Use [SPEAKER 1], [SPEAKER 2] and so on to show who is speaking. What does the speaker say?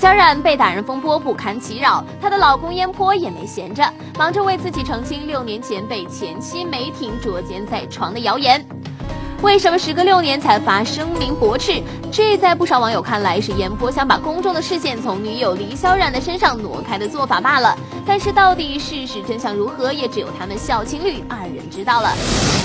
[SPEAKER 1] 小冉被打人风波不堪其扰，她的老公燕坡也没闲着，忙着为自己澄清6年前被前妻梅婷捉奸在床的谣言。为什么时隔6年才发声明驳斥？这在不少网友看来是燕坡想把公众的视线从女友李小冉的身上挪开的做法罢了。但是到底事实真相如何，也只有他们小情侣2人知道了。